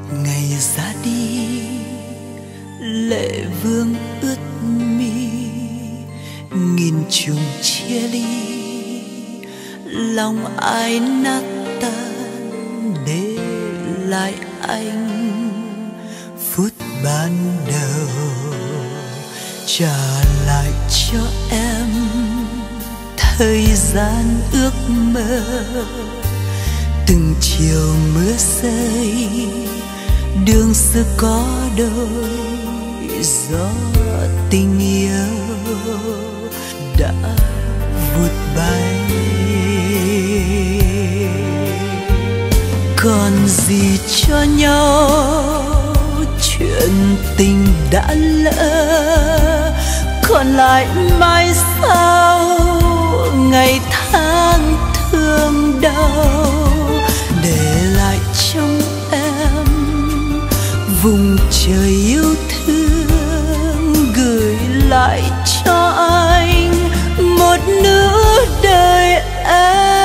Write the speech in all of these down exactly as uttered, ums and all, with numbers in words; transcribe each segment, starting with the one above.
ngày ra đi lệ vương ướt mi, nghìn trùng chia ly lòng ai nát tan, để lại anh phút ban đầu, trả lại cho em thời gian ước mơ. Từng chiều mưa rơi đường xưa có đôi, gió tình yêu đã vụt bay. Còn gì cho nhau, chuyện tình đã lỡ, còn lại mai sau ngày tháng thương đau, để lại trong em vùng trời yêu thương, gửi lại cho anh một nửa đời em.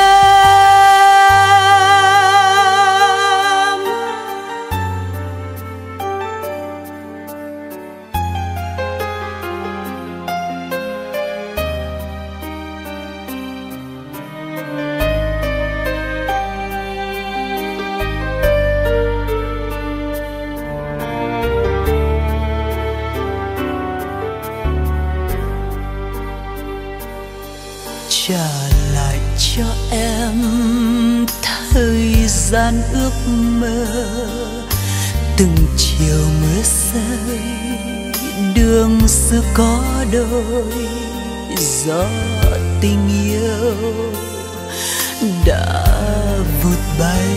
Trả lại cho em thời gian ước mơ. Từng chiều mưa rơi đường xưa có đôi, gió tình yêu đã vụt bay.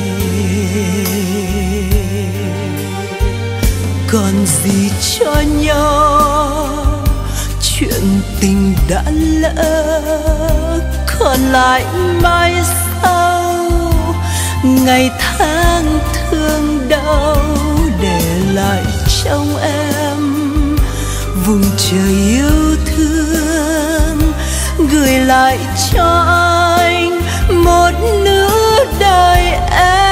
Còn gì cho nhau, chuyện tình đã lỡ, còn lại mai sau ngày tháng thương đau, để lại trong em vùng trời yêu thương, gửi lại cho anh một nửa đời em.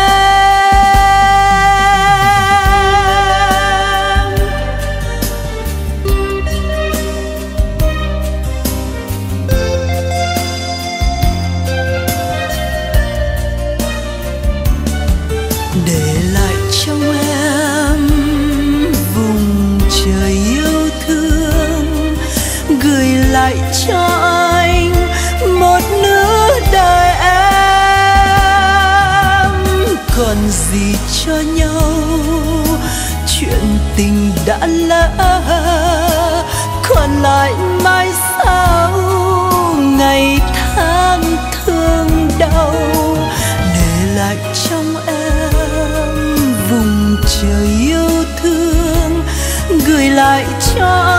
Để lại trong em vùng trời yêu thương, gửi lại cho anh một nửa đời em. Còn gì cho nhau, chuyện tình đã lỡ, còn lại mai sau ngày tháng thương đau, để lại trong em vùng trời yêu thương, gửi lại cho